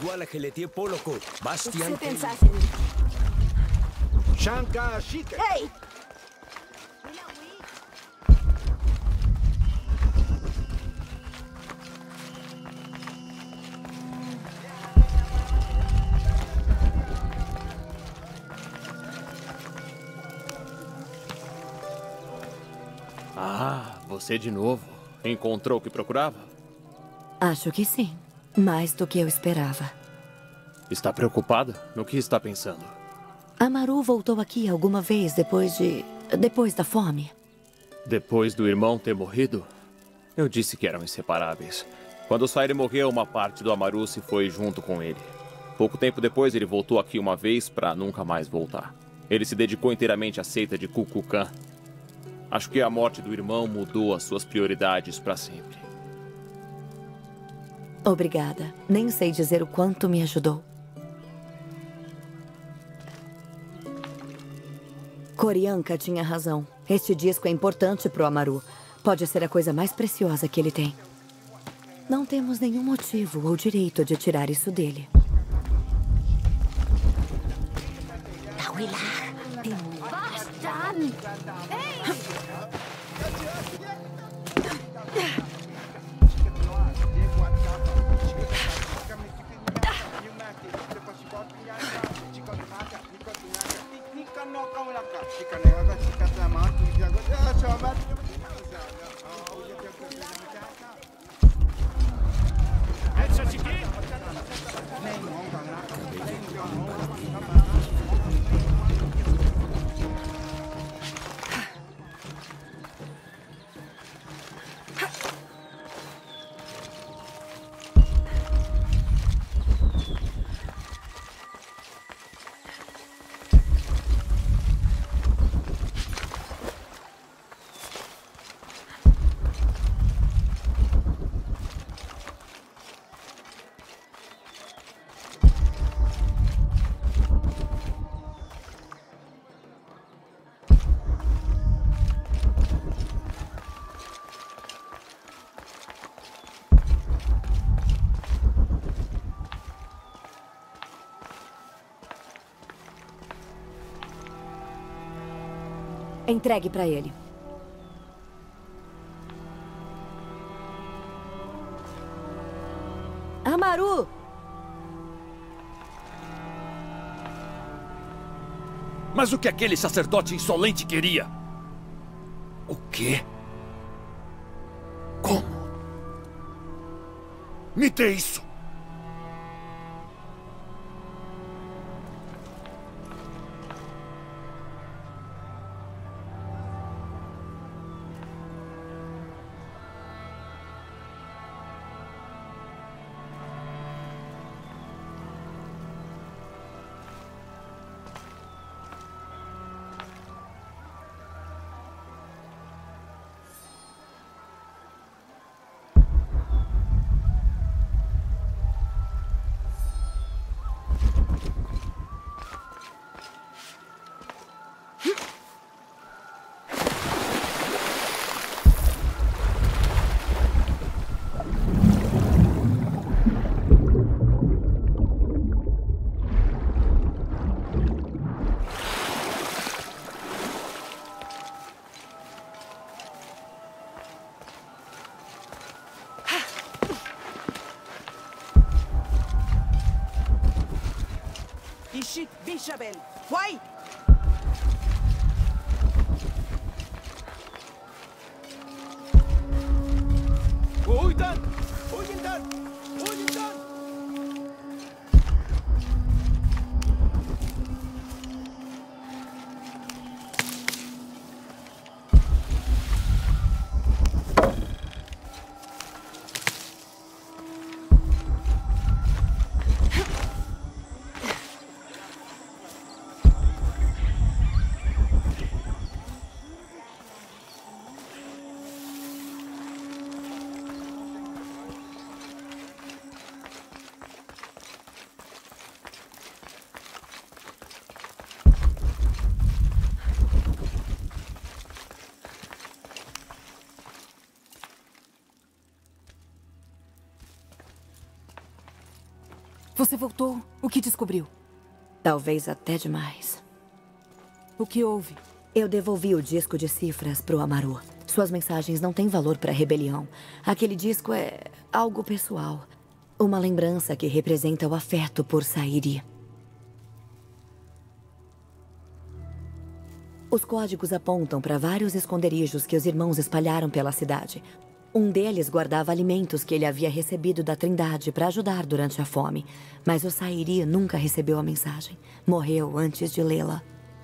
Igual a que le tie poloko. Bastian. Se pensasse. Shanka Shika. Ei! Ah, você de novo. Encontrou o que procurava? Acho que sim. Mais do que eu esperava. Está preocupada? No que está pensando? Amaru voltou aqui alguma vez depois da fome? Depois do irmão ter morrido? Eu disse que eram inseparáveis. Quando o Saire morreu, uma parte do Amaru se foi junto com ele. Pouco tempo depois, ele voltou aqui uma vez para nunca mais voltar. Ele se dedicou inteiramente à seita de Kukulkan. Acho que a morte do irmão mudou as suas prioridades para sempre. Obrigada. Nem sei dizer o quanto me ajudou. Corianca tinha razão. Este disco é importante pro Amaru. Pode ser a coisa mais preciosa que ele tem. Não temos nenhum motivo ou direito de tirar isso dele. Bastian! Entregue pra ele. Amaru! Mas o que aquele sacerdote insolente queria? O quê? Como? Me dê isso! Ishik Bishabel. Why? Oidan! Oidan! Oidan! Você voltou. O que descobriu? Talvez até demais. O que houve? Eu devolvi o disco de cifras pro Amaru. Suas mensagens não têm valor para a rebelião. Aquele disco é algo pessoal. Uma lembrança que representa o afeto por Saïri. Os códigos apontam para vários esconderijos que os irmãos espalharam pela cidade. Um deles guardava alimentos que ele havia recebido da Trindade para ajudar durante a fome. Mas o Saïri nunca recebeu a mensagem. Morreu antes de lê-la.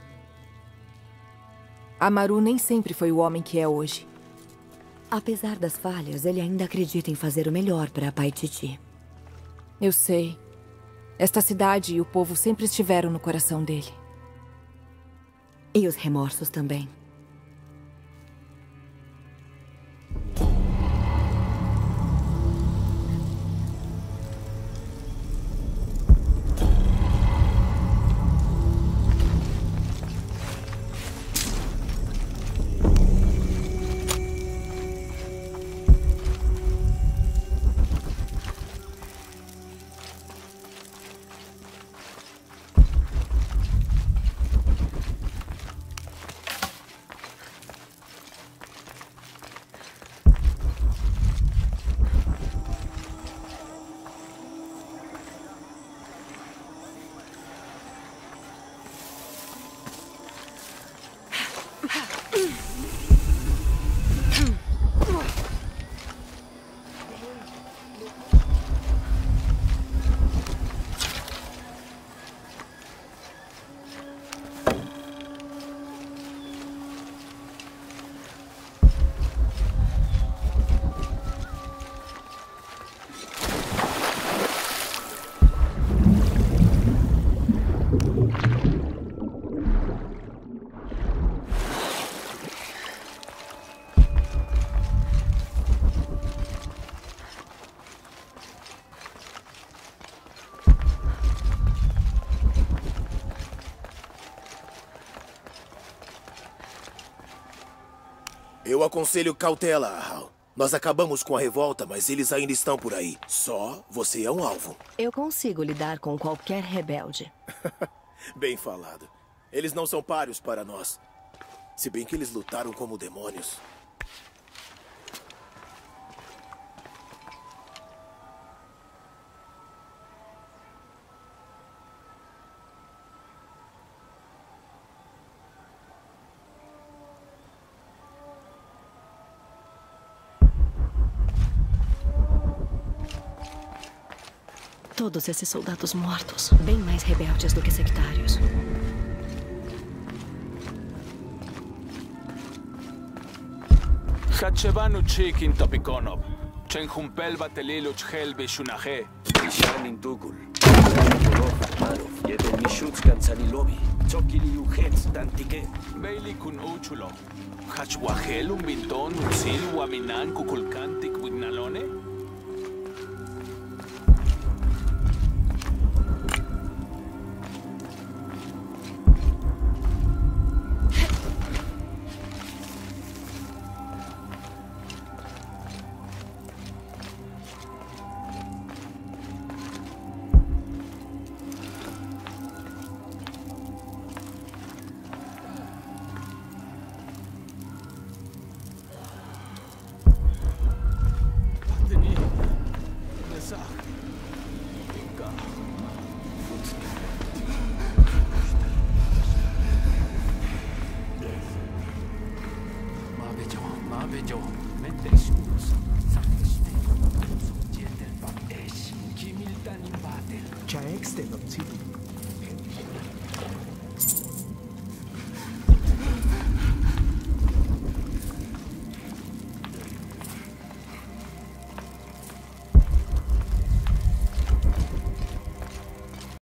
Amaru nem sempre foi o homem que é hoje. Apesar das falhas, ele ainda acredita em fazer o melhor para Paititi. Eu sei. Esta cidade e o povo sempre estiveram no coração dele. E os remorsos também. Eu aconselho cautela, Hal. Nós acabamos com a revolta, mas eles ainda estão por aí. Só você é um alvo. Eu consigo lidar com qualquer rebelde. Bem falado. Eles não são páreos para nós. Se bem que eles lutaram como demônios. Todos esses soldados mortos, bem mais rebeldes do que sectários. Hatshevanu chikin topikonov. Chenjumpel batelilo chhel beshunaje. Sharmin Tugul. Marov, Yedon Mishutskan Sanilobi. Chokili Ujets Tantike. Beili kun uchulo. Hachwahel un binton usil waminan kukulkantik wignalone.